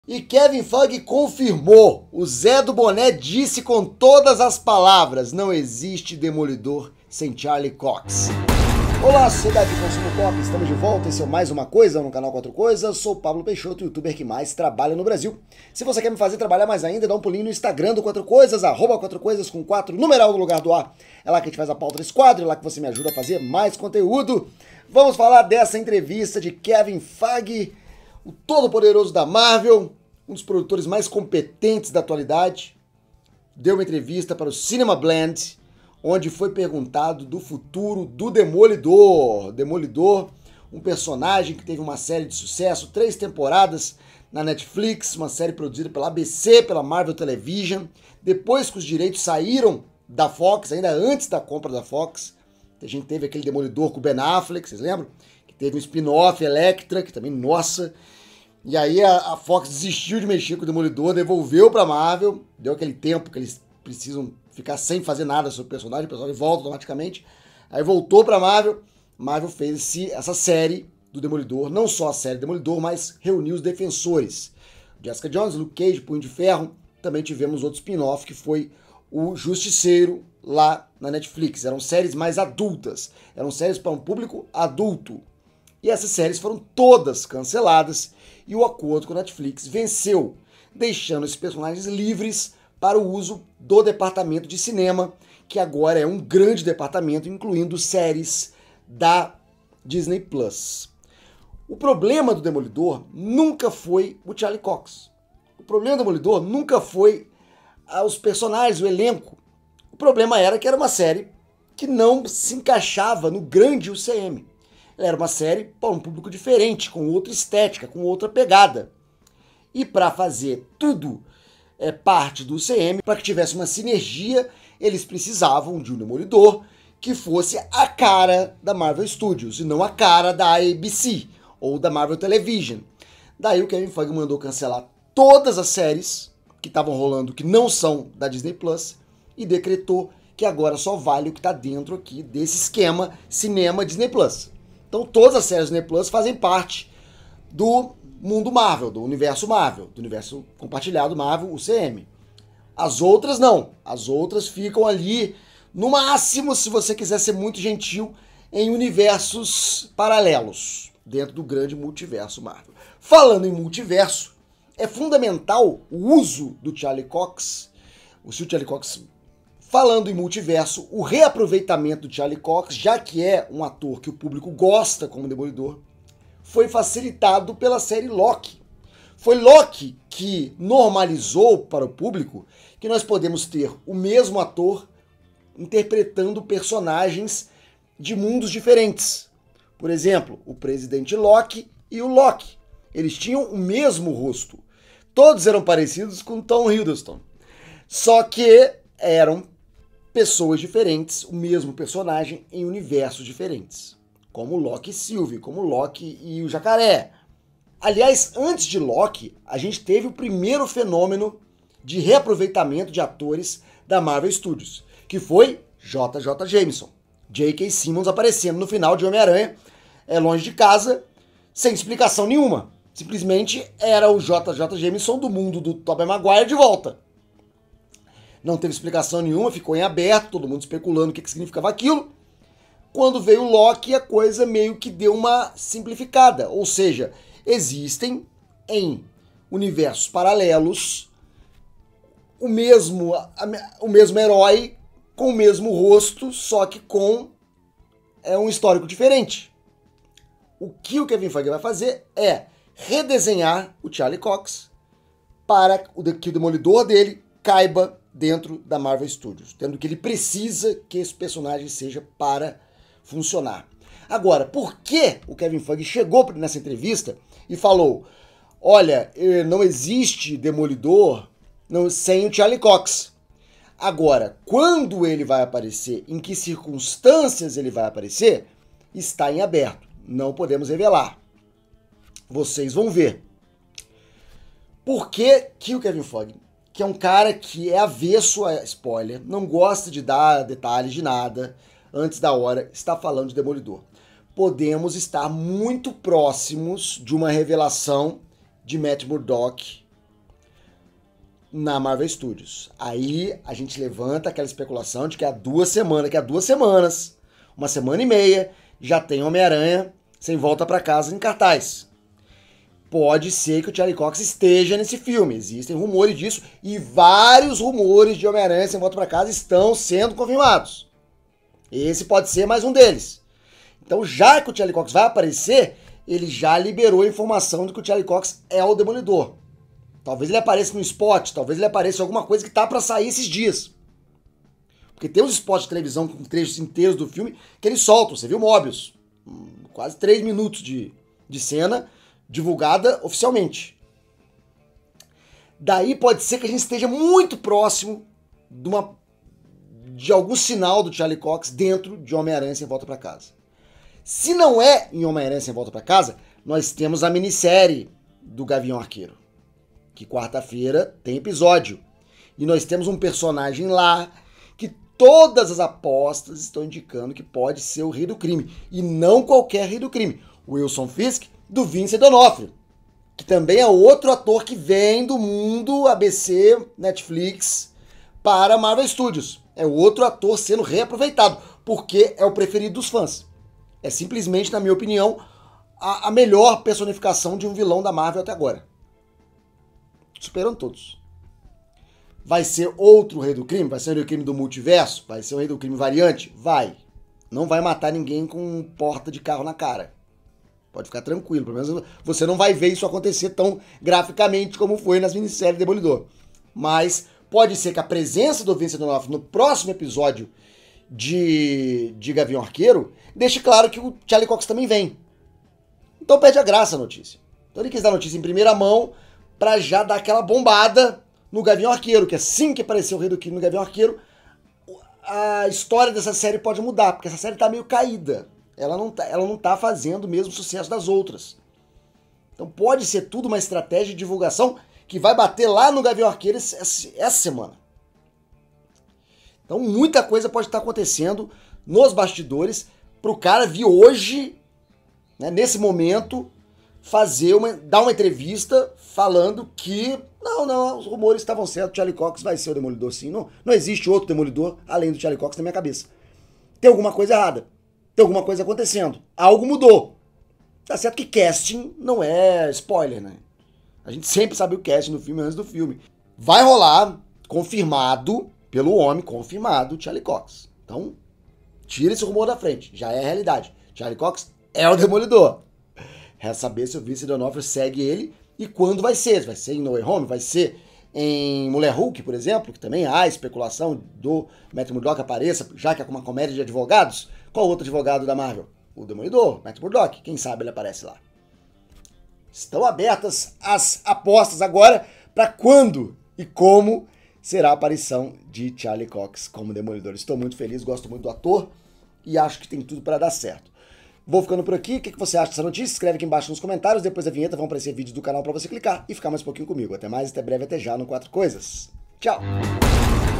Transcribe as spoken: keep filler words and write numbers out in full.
E Kevin Feige confirmou, o Zé do Boné disse com todas as palavras, não existe Demolidor sem Charlie Cox. Olá, sociedade de consumo pop, estamos de volta, esse é mais uma coisa no canal Quatro Coisas, sou Pablo Peixoto, youtuber que mais trabalha no Brasil. Se você quer me fazer trabalhar mais ainda, dá um pulinho no Instagram do Quatro Coisas, arroba Quatro Coisas com quatro, numeral no lugar do A. É lá que a gente faz a pauta desse quadro, é lá que você me ajuda a fazer mais conteúdo. Vamos falar dessa entrevista de Kevin Feige, o todo-poderoso da Marvel, um dos produtores mais competentes da atualidade, deu uma entrevista para o Cinema Blend, onde foi perguntado do futuro do Demolidor. Demolidor, um personagem que teve uma série de sucesso, três temporadas na Netflix, uma série produzida pela A B C, pela Marvel Television. Depois que os direitos saíram da Fox, ainda antes da compra da Fox, a gente teve aquele Demolidor com o Ben Affleck, vocês lembram? Que teve um spin-off, Elektra, que também, nossa... E aí a, a Fox desistiu de mexer com o Demolidor, devolveu pra Marvel, deu aquele tempo que eles precisam ficar sem fazer nada sobre o personagem, o personagem volta automaticamente. Aí voltou pra Marvel, Marvel fez esse, essa série do Demolidor, não só a série Demolidor, mas reuniu os defensores. Jessica Jones, Luke Cage, Punho de Ferro, também tivemos outro spin-off que foi o Justiceiro lá na Netflix. Eram séries mais adultas, eram séries para um público adulto. E essas séries foram todas canceladas e o acordo com a Netflix venceu, deixando esses personagens livres para o uso do departamento de cinema, que agora é um grande departamento, incluindo séries da Disney Plus. O problema do Demolidor nunca foi o Charlie Cox. O problema do Demolidor nunca foi os personagens, o elenco. O problema era que era uma série que não se encaixava no grande U C M. Era uma série para um público diferente, com outra estética, com outra pegada. E para fazer tudo é, parte do U C M, para que tivesse uma sinergia, eles precisavam de um Demolidor que fosse a cara da Marvel Studios, e não a cara da A B C ou da Marvel Television. Daí o Kevin Feige mandou cancelar todas as séries que estavam rolando, que não são da Disney Plus, e decretou que agora só vale o que está dentro aqui desse esquema cinema Disney Plus. Então todas as séries do Disney Plus fazem parte do mundo Marvel, do universo Marvel, do universo compartilhado Marvel, U C M. As outras não. As outras ficam ali, no máximo, se você quiser ser muito gentil, em universos paralelos, dentro do grande multiverso Marvel. Falando em multiverso, é fundamental o uso do Charlie Cox, o Charlie Cox... Falando em multiverso, o reaproveitamento do Charlie Cox, já que é um ator que o público gosta como Demolidor, foi facilitado pela série Loki. Foi Loki que normalizou para o público que nós podemos ter o mesmo ator interpretando personagens de mundos diferentes. Por exemplo, o presidente Loki e o Loki. Eles tinham o mesmo rosto. Todos eram parecidos com Tom Hiddleston. Só que eram pessoas diferentes, o mesmo personagem em universos diferentes. Como Loki e Sylvie, como Loki e o Jacaré. Aliás, antes de Loki, a gente teve o primeiro fenômeno de reaproveitamento de atores da Marvel Studios, que foi J J Jameson. J K. Simmons aparecendo no final de Homem-Aranha, é longe de casa, sem explicação nenhuma. Simplesmente era o J J Jameson do mundo do Tobey Maguire de volta. Não teve explicação nenhuma, ficou em aberto, todo mundo especulando o que, que significava aquilo. Quando veio o Loki, a coisa meio que deu uma simplificada. Ou seja, existem em universos paralelos o mesmo, o mesmo herói com o mesmo rosto, só que com é, um histórico diferente. O que o Kevin Feige vai fazer é redesenhar o Charlie Cox para que o Demolidor dele caiba dentro da Marvel Studios, tendo que ele precisa que esse personagem seja para funcionar. Agora, por que o Kevin Feige chegou nessa entrevista e falou, olha, não existe Demolidor não, sem o Charlie Cox. Agora, quando ele vai aparecer, em que circunstâncias ele vai aparecer, está em aberto, não podemos revelar. Vocês vão ver. Por que que o Kevin Feige, que é um cara que é avesso a spoiler, não gosta de dar detalhes de nada antes da hora, está falando de Demolidor? Podemos estar muito próximos de uma revelação de Matt Murdock na Marvel Studios. Aí a gente levanta aquela especulação de que há duas semanas, que há duas semanas, uma semana e meia, já tem Homem-Aranha Sem Volta Pra Casa em cartaz. Pode ser que o Charlie Cox esteja nesse filme. Existem rumores disso e vários rumores de Homem-Aranha Sem Volta Pra Casa estão sendo confirmados. Esse pode ser mais um deles. Então, já que o Charlie Cox vai aparecer, ele já liberou a informação de que o Charlie Cox é o Demolidor. Talvez ele apareça no spot, talvez ele apareça em alguma coisa que tá pra sair esses dias. Porque tem uns spots de televisão com trechos inteiros do filme que eles soltam. Você viu Mobius? Quase três minutos de, de cena divulgada oficialmente. Daí pode ser que a gente esteja muito próximo de, uma, de algum sinal do Charlie Cox dentro de Homem-Aranha Sem Volta Pra Casa. Se não é em Homem-Aranha Sem Volta Pra Casa, nós temos a minissérie do Gavião Arqueiro, que quarta-feira tem episódio. E nós temos um personagem lá que todas as apostas estão indicando que pode ser o Rei do Crime. E não qualquer Rei do Crime. O Wilson Fisk, do Vincent D'Onofrio, que também é outro ator que vem do mundo A B C, Netflix, para Marvel Studios. É outro ator sendo reaproveitado, porque é o preferido dos fãs. É simplesmente, na minha opinião, a, a melhor personificação de um vilão da Marvel até agora. Superando todos. Vai ser outro Rei do Crime? Vai ser o Rei do Crime do multiverso? Vai ser o Rei do Crime variante? Vai. Não vai matar ninguém com porta de carro na cara. Pode ficar tranquilo. Pelo menos você não vai ver isso acontecer tão graficamente como foi nas minisséries Demolidor. Mas pode ser que a presença do Vincent D'Onofrio no próximo episódio de, de Gavião Arqueiro deixe claro que o Charlie Cox também vem. Então perde a graça a notícia. Então ele quis dar a notícia em primeira mão pra já dar aquela bombada no Gavião Arqueiro, que assim que apareceu o Rei do Crime no Gavião Arqueiro, a história dessa série pode mudar, porque essa série tá meio caída. Ela não tá, ela não tá fazendo o mesmo sucesso das outras. Então pode ser tudo uma estratégia de divulgação que vai bater lá no Gavião Arqueiro essa, essa semana. Então muita coisa pode estar acontecendo nos bastidores pro cara vir hoje, né, nesse momento, fazer uma, dar uma entrevista falando que não, não, os rumores estavam certos, Charlie Cox vai ser o Demolidor sim. Não, não existe outro Demolidor além do Charlie Cox na minha cabeça. Tem alguma coisa errada. Tem alguma coisa acontecendo. Algo mudou. Tá certo que casting não é spoiler, né? A gente sempre sabe o casting do filme antes do filme. Vai rolar, confirmado pelo homem, confirmado, Charlie Cox. Então, tira esse rumor da frente. Já é a realidade. Charlie Cox é o Demolidor. Resta saber se o Vincent D'Onofrio segue ele e quando vai ser. Vai ser em No Way Home? Vai ser em Mulher Hulk, por exemplo? Que também há especulação do Matt Murdock apareça, já que é uma comédia de advogados. Qual outro advogado da Marvel? O Demolidor, Matt Murdock. Quem sabe ele aparece lá. Estão abertas as apostas agora para quando e como será a aparição de Charlie Cox como Demolidor. Estou muito feliz, gosto muito do ator e acho que tem tudo para dar certo. Vou ficando por aqui. O que você acha dessa notícia? Escreve aqui embaixo nos comentários. Depois da vinheta vão aparecer vídeos do canal para você clicar e ficar mais um pouquinho comigo. Até mais, até breve, até já no Quatro Coisas. Tchau!